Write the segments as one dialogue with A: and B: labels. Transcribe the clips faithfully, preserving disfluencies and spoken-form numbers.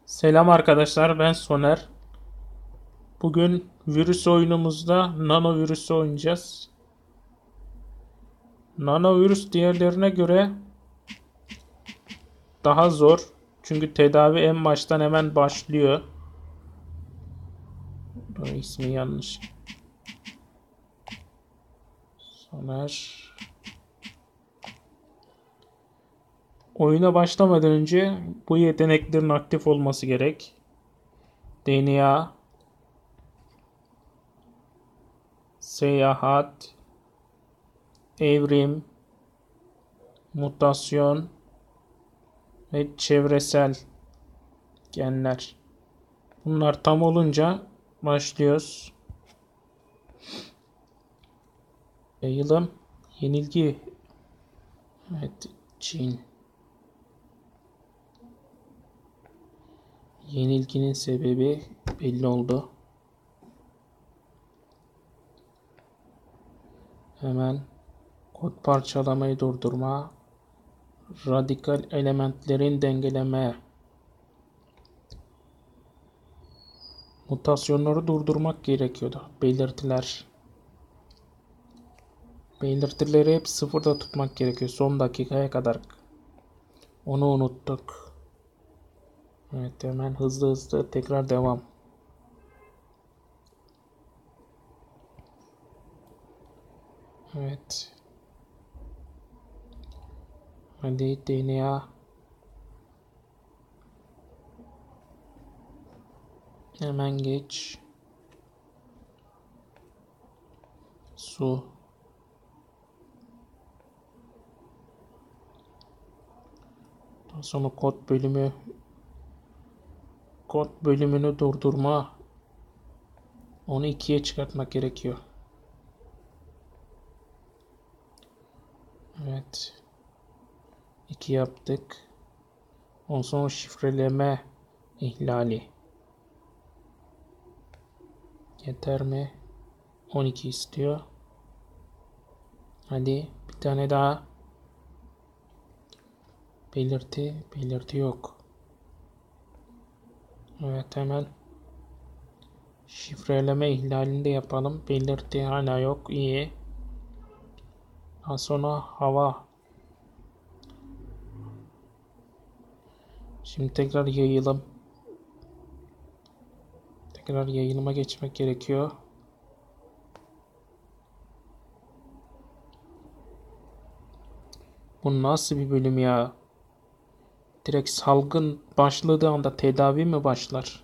A: Selam arkadaşlar, ben Soner. Bugün virüs oyunumuzda nanovirüsü oynayacağız. Nanovirüs diğerlerine göre daha zor. Çünkü tedavi en baştan hemen başlıyor. Bu ismi yanlış. Soner. Oyuna başlamadan önce bu yeteneklerin aktif olması gerek. D N A, seyahat, evrim, mutasyon ve çevresel genler. Bunlar tam olunca başlıyoruz. Yayılım, yenilgi. Evet, Çin. Yenilginin sebebi belli oldu. Hemen kod parçalamayı durdurma, radikal elementlerin dengeleme, mutasyonları durdurmak gerekiyordu. Belirtiler. Belirtileri hep sıfırda tutmak gerekiyor son dakikaya kadar. Onu unuttuk. Evet, hemen hızlı hızlı tekrar devam. Evet. Hadi D N A. Hemen geç. Su. Daha sonra kod bölümü. Kod bölümünü durdurma. Onu ikiye çıkartmak gerekiyor. Evet. iki yaptık. Ondan sonra şifreleme ihlali. Yeter mi? on iki istiyor. Hadi bir tane daha. Belirti. Belirti yok. Evet, hemen şifreleme ihlalini de yapalım. Belirti hala yok. İyi. Daha sonra hava. Şimdi tekrar yayılım. Tekrar yayılıma geçmek gerekiyor. Bu nasıl bir bölüm ya? Direkt salgın başladığı anda tedavi mi başlar?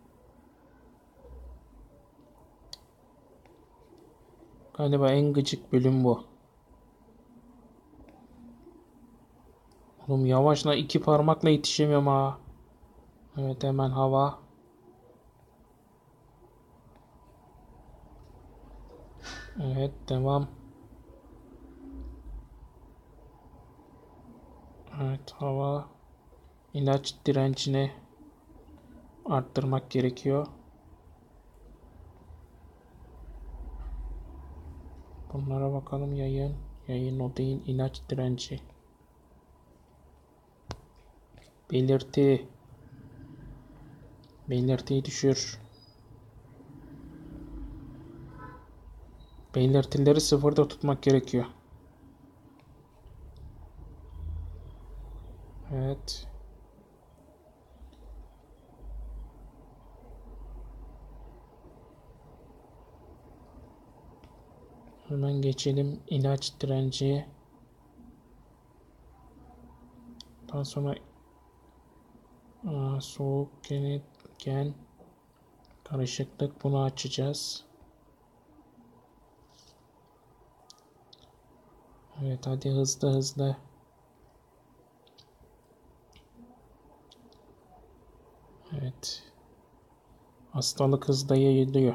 A: Galiba en gıcık bölüm bu. Oğlum yavaşla, iki parmakla yetişemiyorum ha. Evet, hemen hava. Evet, devam. Evet, hava. İlaç direncini arttırmak gerekiyor. Bunlara bakalım, yayın. Yayın o değil, ilaç direnci. Belirti. Belirtiyi düşür. Belirtileri sıfırda tutmak gerekiyor. Evet. Hemen geçelim ilaç direnci. Daha sonra aa, soğuk gen karışıklık, bunu açacağız. Evet, hadi hızlı hızlı. Evet. Hastalık hızla yayılıyor.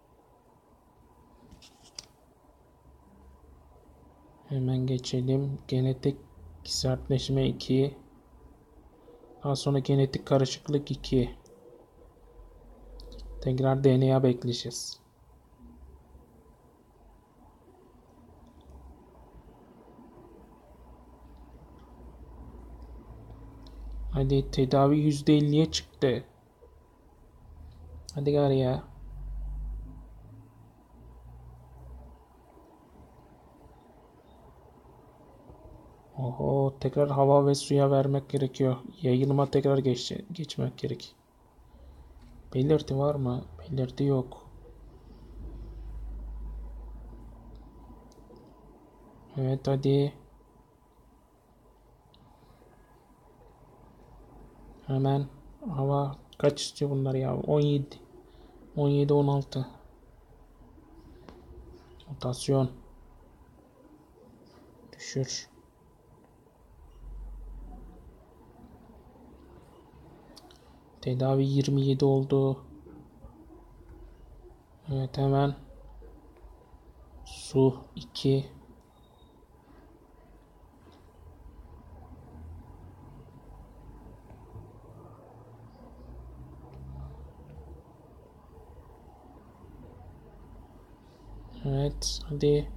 A: Hemen geçelim. Genetik sertleşme iki. Daha sonra genetik karışıklık iki. Tekrar D N A bekleyeceğiz. Hadi tedavi yüzde elliye çıktı. Hadi gari ya. Oho, tekrar hava ve suya vermek gerekiyor. Yayılıma tekrar geç, geçmek gerek. Belirti var mı? Belirti yok. Evet hadi. Hemen hava kaç istiyor bunlar ya? on yedi. on yedi on altı. Mutasyon. Düşür. Tedavi yirmi yedi oldu. Evet hemen. Su iki. Evet hadi.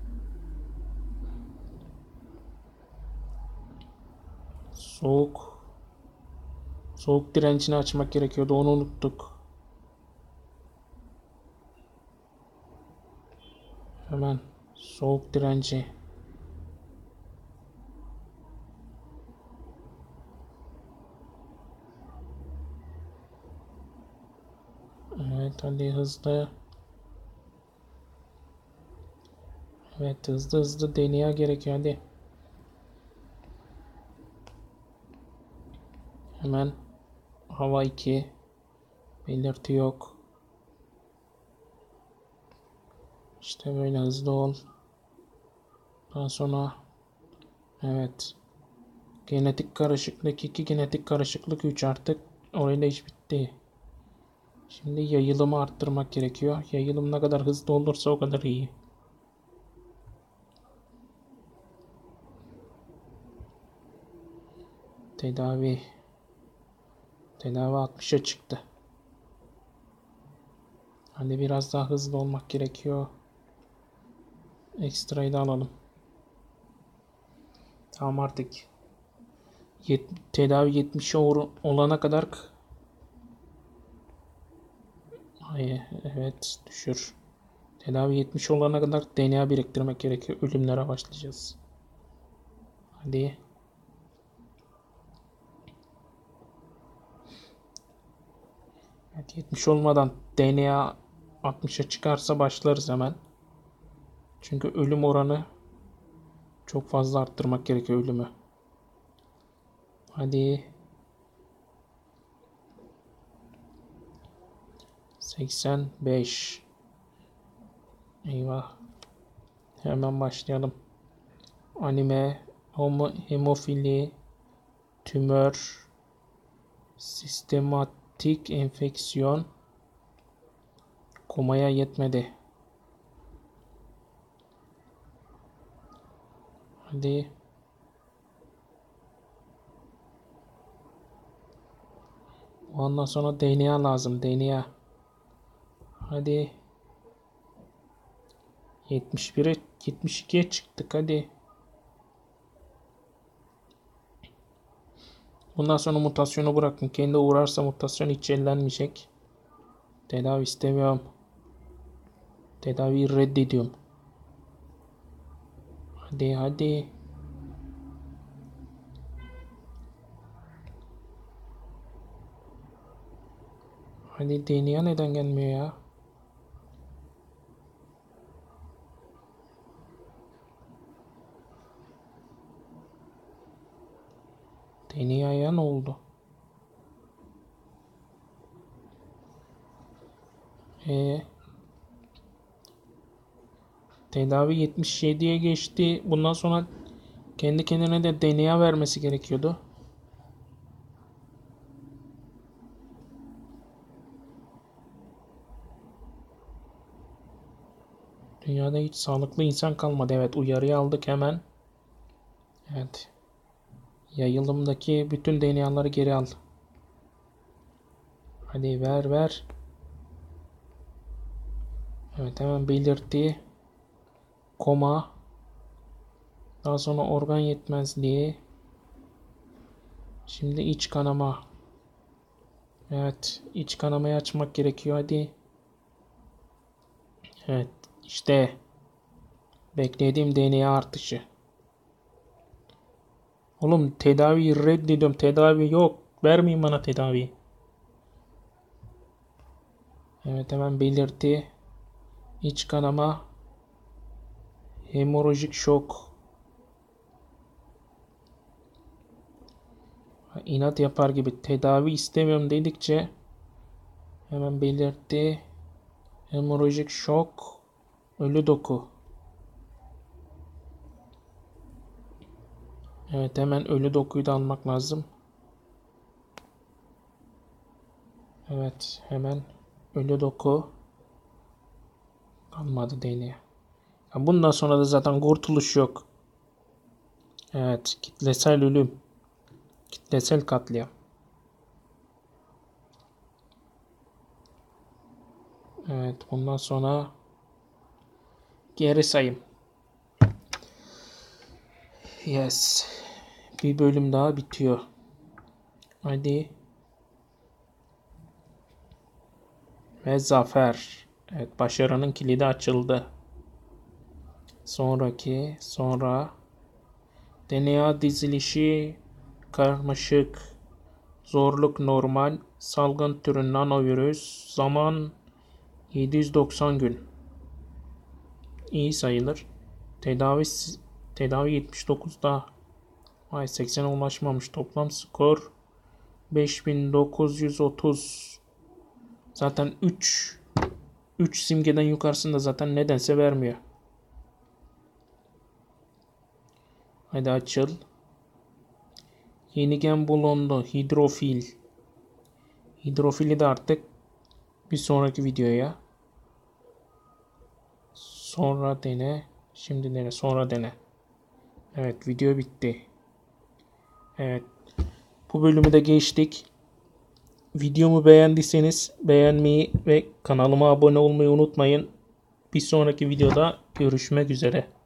A: Soğuk. Soğuk direncini açmak gerekiyordu. Onu unuttuk. Hemen soğuk direnci. Evet hadi hızlı. Evet hızlı hızlı D N A gerekiyor hadi. Hemen hava iki. Belirti yok. İşte böyle hızlı ol. Daha sonra evet. Genetik karışıklık iki, genetik karışıklık üç artık. Orayla iş bitti. Şimdi yayılımı arttırmak gerekiyor. Yayılım ne kadar hızlı olursa o kadar iyi. Tedavi. Tedavi altmışa çıktı. Hani biraz daha hızlı olmak gerekiyor. Ekstrayı da alalım. Tamam artık. Yet tedavi yetmişe olana kadar. Hayır, evet düşür. Tedavi yetmiş olana kadar D N A biriktirmek gerekiyor. Ölümlere başlayacağız. Hadi. Evet, yetmiş olmadan D N A altmışa çıkarsa başlarız hemen. Çünkü ölüm oranı çok fazla arttırmak gerekiyor ölümü. Hadi. seksen beş. Eyvah. Hemen başlayalım. Anime, homo, hemofili, tümör, sistematik enfeksiyon, komaya yetmedi. Hadi. Ondan sonra D N A lazım. D N A. Hadi. yetmiş bire yetmiş ikiye çıktık. Hadi. Bundan sonra mutasyonu bırakın. Kendi uğrarsa mutasyon hiç ellenmeyecek. Tedavi istemiyorum. Tedaviyi reddediyorum. Hadi hadi. Hadi D N A neden gelmiyor ya? D N A'ya ne oldu? Ee, tedavi yetmiş yediye geçti. Bundan sonra kendi kendine de D N A vermesi gerekiyordu. Dünyada hiç sağlıklı insan kalmadı. Evet uyarıyı aldık hemen. Evet. Yayılımdaki bütün D N A'ları geri al. Hadi ver ver. Evet hemen belirtti. Koma. Daha sonra organ yetmezliği. Şimdi iç kanama. Evet. İç kanamayı açmak gerekiyor. Hadi. Evet. İşte. Beklediğim D N A artışı. Oğlum tedaviyi reddediyorum. Tedavi yok. Vermeyin bana tedavi. Evet, hemen belirti. İç kanama. Hemorajik şok. İnat yapar gibi tedavi istemiyorum dedikçe hemen belirtti. Hemorajik şok. Ölü doku. Evet, hemen ölü dokuyu da almak lazım. Evet, hemen ölü doku. Kalmadı D N A. Bundan sonra da zaten kurtuluş yok. Evet, kitlesel ölüm. Kitlesel katliam. Evet, bundan sonra geri sayım. Yes. Bir bölüm daha bitiyor. Hadi. Ve zafer. Evet, başarının kilidi açıldı. Sonraki, sonra D N A dizilişi karmaşık, zorluk normal, salgın türü nanovirüs, zaman yedi yüz doksan gün. İyi sayılır. Tedavi tedavi yetmiş dokuzda. Ay, seksene ulaşmamış. Toplam skor beş bin dokuz yüz otuz. Zaten üç üç simgeden yukarısında zaten nedense vermiyor. Hadi açıl. Yeni gen bulundu. Hidrofil. Hidrofili de artık bir sonraki videoya. Sonra dene. Şimdi dene. Sonra dene. Evet, video bitti. Evet. Bu bölümü de geçtik. Videomu beğendiyseniz beğenmeyi ve kanalıma abone olmayı unutmayın. Bir sonraki videoda görüşmek üzere.